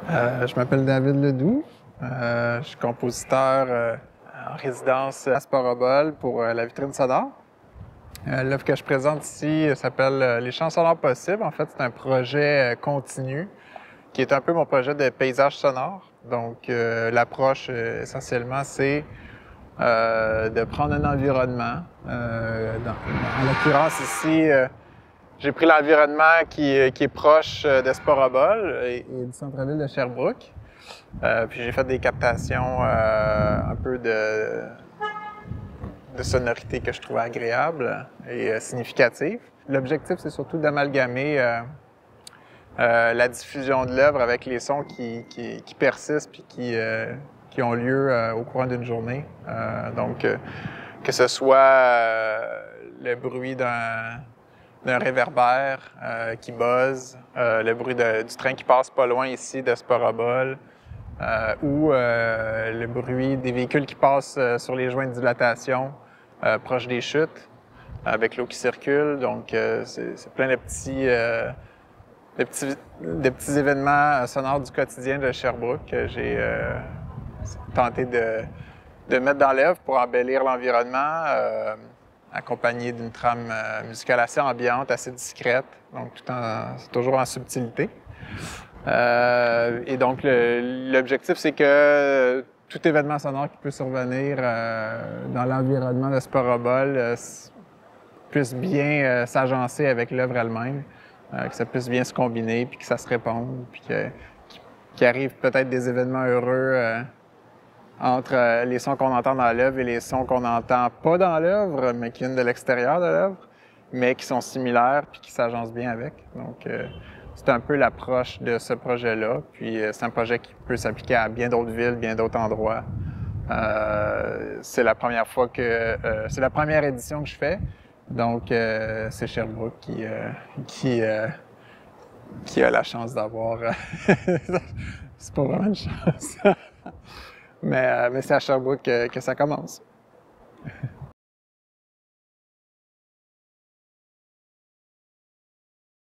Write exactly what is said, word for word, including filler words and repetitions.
Euh, je m'appelle David Ledoux. Euh, je suis compositeur euh, en résidence à Sporobol pour euh, la vitrine sonore. Euh, L'œuvre que je présente ici s'appelle euh, Les champs sonores possibles. En fait, c'est un projet euh, continu qui est un peu mon projet de paysage sonore. Donc, euh, l'approche euh, essentiellement, c'est euh, de prendre un environnement. Euh, dans, en l'occurrence ici, euh, j'ai pris l'environnement qui, qui est proche de Sporobol et, et du centre-ville de Sherbrooke. Euh, puis j'ai fait des captations euh, un peu de, de sonorité que je trouvais agréable et euh, significative. L'objectif, c'est surtout d'amalgamer euh, euh, la diffusion de l'œuvre avec les sons qui, qui, qui persistent puis qui, euh, qui ont lieu euh, au courant d'une journée. Euh, donc, euh, que ce soit euh, le bruit d'un d'un réverbère euh, qui buzz, euh, le bruit de, du train qui passe pas loin ici de Sporobol, euh, ou euh, le bruit des véhicules qui passent euh, sur les joints de dilatation euh, proches des chutes, avec l'eau qui circule. Donc, euh, c'est plein de petits, euh, de petits, de petits événements sonores du quotidien de Sherbrooke que j'ai euh, tenté de, de mettre dans l'œuvre pour embellir l'environnement. Euh, accompagné d'une trame euh, musicale assez ambiante, assez discrète, donc tout en, toujours en subtilité. Euh, et donc, l'objectif, c'est que tout événement sonore qui peut survenir euh, dans l'environnement de Sporobol euh, puisse bien euh, s'agencer avec l'œuvre elle-même, euh, que ça puisse bien se combiner, puis que ça se réponde, puis qu'il arrive peut-être des événements heureux euh, entre les sons qu'on entend dans l'œuvre et les sons qu'on n'entend pas dans l'œuvre, mais qui viennent de l'extérieur de l'œuvre, mais qui sont similaires puis qui s'agencent bien avec. Donc, euh, c'est un peu l'approche de ce projet-là. Puis, euh, c'est un projet qui peut s'appliquer à bien d'autres villes, bien d'autres endroits. Euh, c'est la première fois que... Euh, c'est la première édition que je fais. Donc, euh, c'est Sherbrooke qui, euh, qui, euh, qui a la chance d'avoir... c'est pas vraiment une chance. Mais, mais c'est à Sherbrooke que, que ça commence.